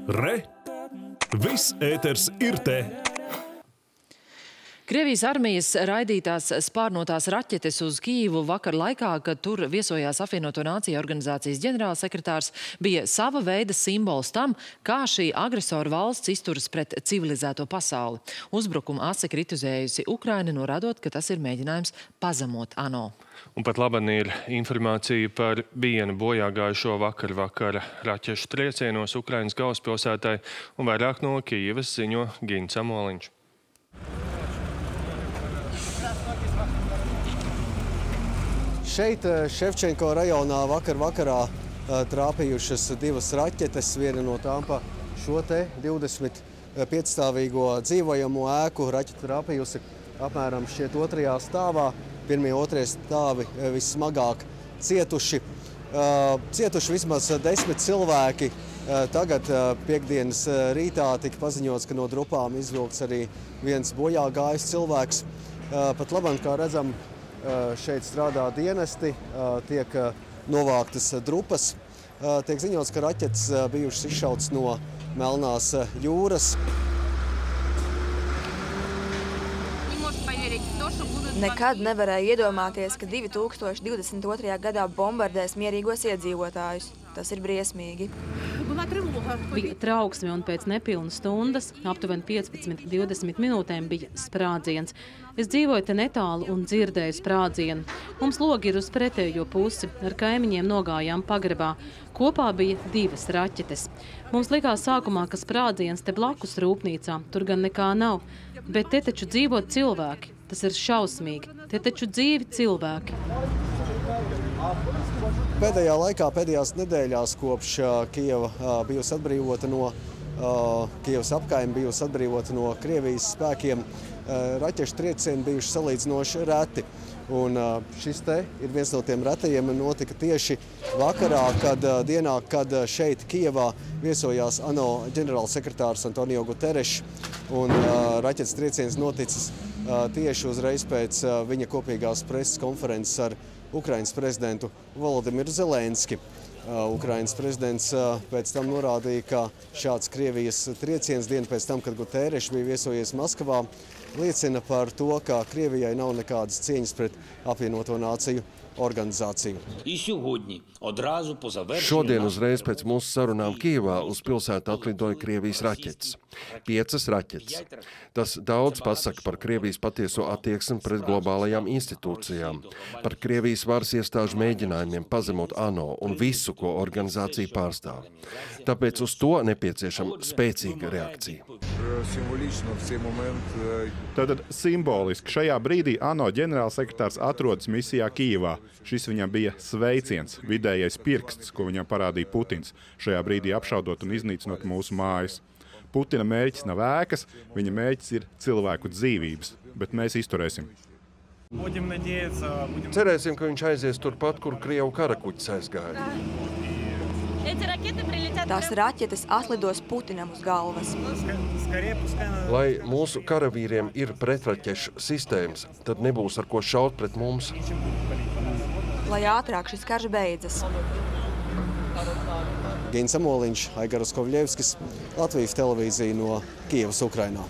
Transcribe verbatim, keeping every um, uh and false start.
Re! Viss ēters ir te! Krievijas armijas raidītās spārnotās raķetes uz Kijivu vakar laikā, kad tur viesojās Apvienoto Nāciju organizācijas ģenerālsekretārs, bija sava veida simbols tam, kā šī agresoru valsts izturas pret civilizēto pasauli. Uzbrukumu ase kritizējusi Ukraina, norādot, ka tas ir mēģinājums pazemot ANO. Un pat laban ir informācija par vienu bojāgājušo vakar vakara raķešu triecienos Ukrainas galvaspilsētai, un vairāk no Kijivas ziņo Gins Amoliņš. Šeit Ševčenko rajonā vakar vakarā trāpījušas divas raķetes, viena no tām pa šo te divdesmit piecstāvīgo dzīvojamo ēku. Raķete trāpījusi apmēram šķiet otrajā stāvā. Pirmie otrie stāvi vissmagāk cietuši. Cietuši vismaz desmit cilvēki. Tagad piekdienas rītā tika paziņots, ka no drupām izvilkts arī viens bojā gājis cilvēks. Pat labāk, kā redzam, šeit strādā dienesti, tiek novāktas drupas. Tiek ziņots, ka raķetes bijušas izšautas no Melnās jūras. Nekad nevarēja iedomāties, ka divi tūkstoši divdesmit otrajā gadā bombardēs mierīgos iedzīvotājus. Tas ir briesmīgi. Bija trauksme un pēc nepilnas stundas, aptuveni piecpadsmit līdz divdesmit minūtēm, bija sprādziens. Es dzīvoju te netālu un dzirdēju sprādzienu. Mums logi ir uz pretējo pusi, ar kaimiņiem nogājām pagrabā. Kopā bija divas raķetes. Mums likās sākumā, ka sprādziens te blakus rūpnīcā, tur gan nekā nav. Bet te taču dzīvo cilvēki. Tas ir šausmīgi. Te taču dzīvi cilvēki. Pēdējā laikā, pēdējās nedēļās, kopš Kijeva bijusi atbrīvota no Kijevas apkaime, bijusi atbrīvota no Krievijas spēkiem, raķešu triecieni bijuši salīdzinoši reti. Un šis te ir viens no tiem retajiem, notika tieši vakarā, kad dienā, kad šeit Kijevā viesojās ANO ģenerālsekretārs Antonio Guterres, un raķetes trieciens noticis tieši uzreiz pēc viņa kopīgās preses konferences ar Ukrainas prezidentu Volodimiru Zelenski. Ukrainas prezidents pēc tam norādīja, ka šāds Krievijas trieciens dienu pēc tam, kad Guterres bija viesojies Maskavā, liecina par to, ka Krievijai nav nekādas cieņas pret Apvienoto Nāciju organizāciju. Šodien uzreiz pēc mūsu sarunām Kijevā uz pilsētu atlidoja Krievijas raķetes. Piecas raķetes. Tas daudz pasaka par Krievijas patieso attieksmi pret globālajām institūcijām, par Krievijas varas iestāžu mēģinājumiem pazemot ANO un visu, ko organizācija pārstāv. Tāpēc uz to nepieciešama spēcīga reakcija. Tātad simboliski šajā brīdī ANO ģenerālsekretārs atrodas misijā Kijevā. Šis viņam bija sveiciens, vidējais pirksts, ko viņam parādīja Putins, šajā brīdī apšaudot un iznīcinot mūsu mājas. Putina mērķis nav ēkas, viņa mērķis ir cilvēku dzīvības, bet mēs izturēsim. Cerēsim, ka viņš aizies turpat, kur Krievu karakuģis aizgāja. Tās raķetes atlidos Putinam uz galvas. Lai mūsu karavīriem ir pretraķešu sistēmas, tad nebūs ar ko šaut pret mums. Lai ātrāk šis karš beidzas. Gins Amoliņš, Aigaras Kovļevskis, Latvijas televīzija no Kijevas, Ukrainā.